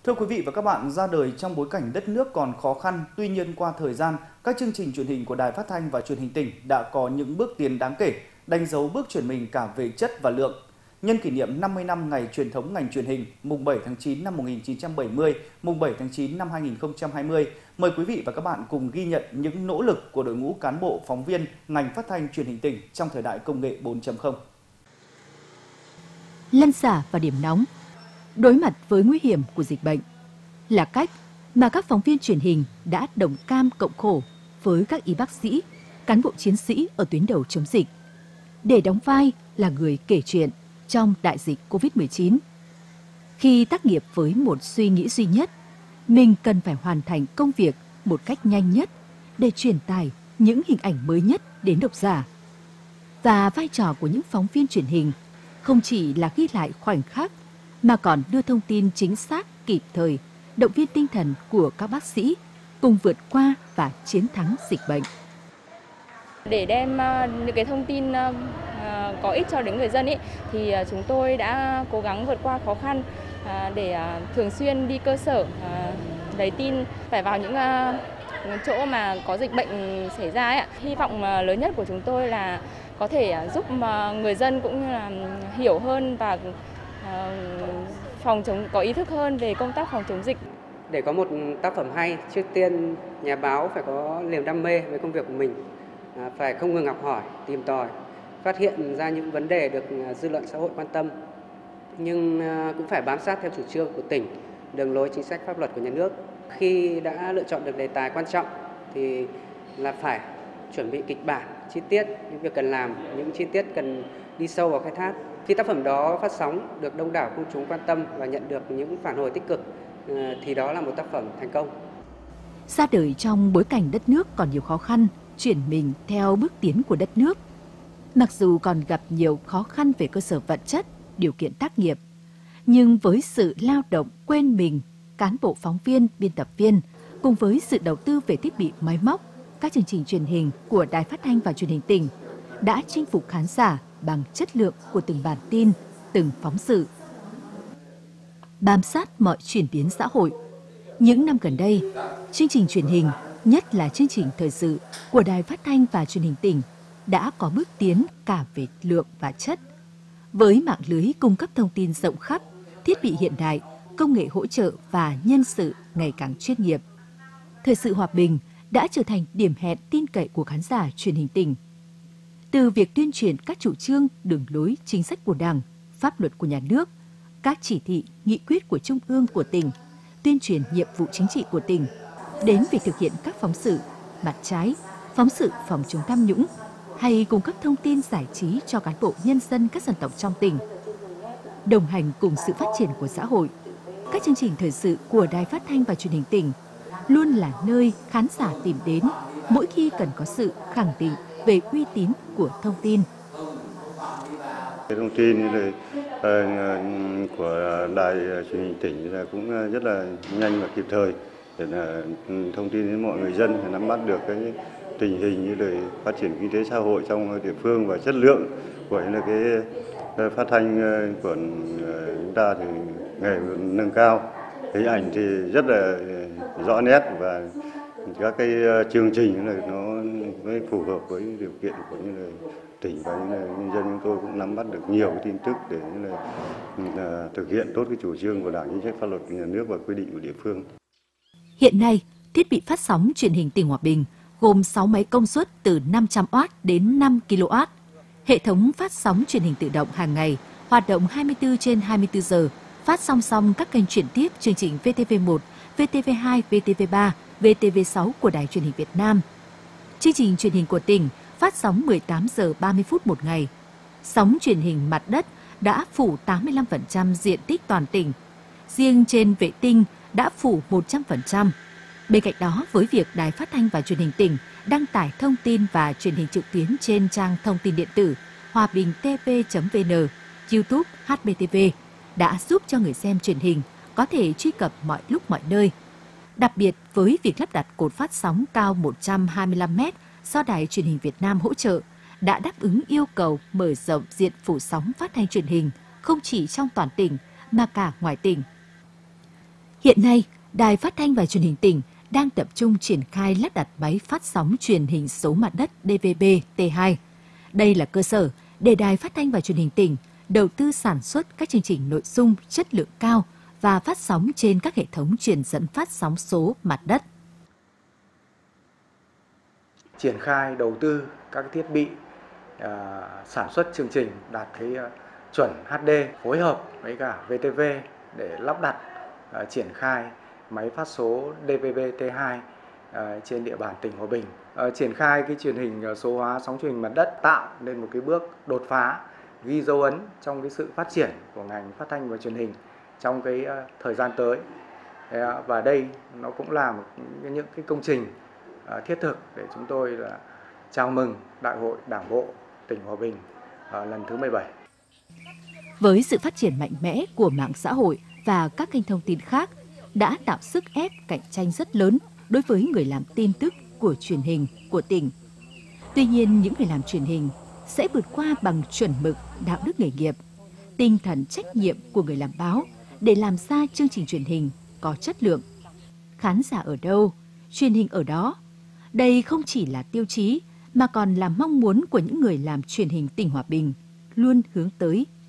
Thưa quý vị và các bạn, ra đời trong bối cảnh đất nước còn khó khăn, tuy nhiên qua thời gian, các chương trình truyền hình của Đài Phát thanh và Truyền hình tỉnh đã có những bước tiến đáng kể, đánh dấu bước chuyển mình cả về chất và lượng. Nhân kỷ niệm 50 năm ngày truyền thống ngành truyền hình, mùng 7 tháng 9 năm 1970, mùng 7 tháng 9 năm 2020, mời quý vị và các bạn cùng ghi nhận những nỗ lực của đội ngũ cán bộ phóng viên ngành phát thanh truyền hình tỉnh trong thời đại công nghệ 4.0. Lăn xả vào điểm nóng, đối mặt với nguy hiểm của dịch bệnh là cách mà các phóng viên truyền hình đã đồng cam cộng khổ với các y bác sĩ, cán bộ chiến sĩ ở tuyến đầu chống dịch, để đóng vai là người kể chuyện trong đại dịch Covid-19. Khi tác nghiệp với một suy nghĩ duy nhất, mình cần phải hoàn thành công việc một cách nhanh nhất để truyền tải những hình ảnh mới nhất đến độc giả. Và vai trò của những phóng viên truyền hình không chỉ là ghi lại khoảnh khắc mà còn đưa thông tin chính xác, kịp thời, động viên tinh thần của các bác sĩ cùng vượt qua và chiến thắng dịch bệnh. Để đem những cái thông tin có ích cho đến người dân thì chúng tôi đã cố gắng vượt qua khó khăn để thường xuyên đi cơ sở lấy tin, phải vào những chỗ mà có dịch bệnh xảy ra. Hy vọng lớn nhất của chúng tôi là có thể giúp người dân cũng như là hiểu hơn và có ý thức hơn về công tác phòng chống dịch. Để có một tác phẩm hay, trước tiên nhà báo phải có niềm đam mê với công việc của mình, phải không ngừng học hỏi, tìm tòi, phát hiện ra những vấn đề được dư luận xã hội quan tâm, nhưng cũng phải bám sát theo chủ trương của tỉnh, đường lối chính sách pháp luật của nhà nước. Khi đã lựa chọn được đề tài quan trọng thì là phải chuẩn bị kịch bản, chi tiết, những việc cần làm, những chi tiết cần đi sâu vào khai thác. Khi tác phẩm đó phát sóng được đông đảo công chúng quan tâm và nhận được những phản hồi tích cực thì đó là một tác phẩm thành công. Ra đời trong bối cảnh đất nước còn nhiều khó khăn, chuyển mình theo bước tiến của đất nước. Mặc dù còn gặp nhiều khó khăn về cơ sở vật chất, điều kiện tác nghiệp, nhưng với sự lao động quên mình, cán bộ phóng viên, biên tập viên, cùng với sự đầu tư về thiết bị máy móc, các chương trình truyền hình của Đài Phát thanh và Truyền hình tỉnh đã chinh phục khán giả bằng chất lượng của từng bản tin, từng phóng sự. Bám sát mọi chuyển biến xã hội, những năm gần đây, chương trình truyền hình, nhất là chương trình thời sự của Đài Phát thanh và Truyền hình tỉnh đã có bước tiến cả về lượng và chất. Với mạng lưới cung cấp thông tin rộng khắp, thiết bị hiện đại, công nghệ hỗ trợ và nhân sự ngày càng chuyên nghiệp, Thời sự Hòa Bình đã trở thành điểm hẹn tin cậy của khán giả truyền hình tỉnh. Từ việc tuyên truyền các chủ trương, đường lối, chính sách của Đảng, pháp luật của nhà nước, các chỉ thị, nghị quyết của Trung ương của tỉnh, tuyên truyền nhiệm vụ chính trị của tỉnh, đến việc thực hiện các phóng sự, mặt trái, phóng sự phòng chống tham nhũng, hay cung cấp thông tin giải trí cho cán bộ nhân dân các dân tộc trong tỉnh. Đồng hành cùng sự phát triển của xã hội, các chương trình thời sự của Đài Phát thanh và Truyền hình tỉnh luôn là nơi khán giả tìm đến mỗi khi cần có sự khẳng định về uy tín của thông tin. Cái thông tin của Đài Truyền hình tỉnh là cũng rất là nhanh và kịp thời để là thông tin đến mọi người dân, nắm bắt được cái tình hình như là phát triển kinh tế xã hội trong địa phương và chất lượng của cái phát thanh của chúng ta thì ngày nâng cao, hình ảnh thì rất là rõ nét và các cái chương trình là nó mới phù hợp với điều kiện của như là tỉnh và như là nhân dân. Chúng tôi cũng nắm bắt được nhiều cái tin tức để là thực hiện tốt cái chủ trương của Đảng, chính sách pháp luật của nhà nước và quy định của địa phương. Hiện nay, thiết bị phát sóng truyền hình tỉnh Hòa Bình gồm 6 máy công suất từ 500W đến 5 kW. Hệ thống phát sóng truyền hình tự động hàng ngày, hoạt động 24/24 giờ, phát song song các kênh chuyển tiếp chương trình VTV1, VTV2, VTV3, VTV6 của Đài Truyền hình Việt Nam. Chương trình truyền hình của tỉnh phát sóng 18 giờ 30 phút một ngày. Sóng truyền hình mặt đất đã phủ 85% diện tích toàn tỉnh. Riêng trên vệ tinh đã phủ 100%. Bên cạnh đó, với việc Đài Phát thanh và Truyền hình tỉnh đăng tải thông tin và truyền hình trực tuyến trên trang thông tin điện tử hòa bình tv.vn, YouTube, HBTV đã giúp cho người xem truyền hình có thể truy cập mọi lúc mọi nơi. Đặc biệt với việc lắp đặt cột phát sóng cao 125 m do Đài Truyền hình Việt Nam hỗ trợ đã đáp ứng yêu cầu mở rộng diện phủ sóng phát thanh truyền hình không chỉ trong toàn tỉnh mà cả ngoài tỉnh. Hiện nay, Đài Phát thanh và Truyền hình tỉnh đang tập trung triển khai lắp đặt máy phát sóng truyền hình số mặt đất DVB-T2. Đây là cơ sở để Đài Phát thanh và Truyền hình tỉnh đầu tư sản xuất các chương trình nội dung chất lượng cao và phát sóng trên các hệ thống truyền dẫn phát sóng số mặt đất. Triển khai đầu tư các thiết bị sản xuất chương trình đạt cái chuẩn HD, phối hợp với cả VTV để lắp đặt triển khai máy phát số DVB-T2 trên địa bàn tỉnh Hòa Bình. Triển khai cái truyền hình số hóa sóng truyền hình mặt đất tạo nên một cái bước đột phá, ghi dấu ấn trong cái sự phát triển của ngành phát thanh và truyền hình trong cái thời gian tới. Và đây nó cũng là những cái công trình thiết thực để chúng tôi là chào mừng Đại hội Đảng bộ tỉnh Hòa Bình lần thứ 17. Với sự phát triển mạnh mẽ của mạng xã hội và các kênh thông tin khác đã tạo sức ép cạnh tranh rất lớn đối với người làm tin tức của truyền hình của tỉnh. Tuy nhiên, những người làm truyền hình sẽ vượt qua bằng chuẩn mực đạo đức nghề nghiệp, tinh thần trách nhiệm của người làm báo để làm ra chương trình truyền hình có chất lượng. Khán giả ở đâu, truyền hình ở đó. Đây không chỉ là tiêu chí mà còn là mong muốn của những người làm truyền hình tỉnh Hòa Bình, luôn hướng tới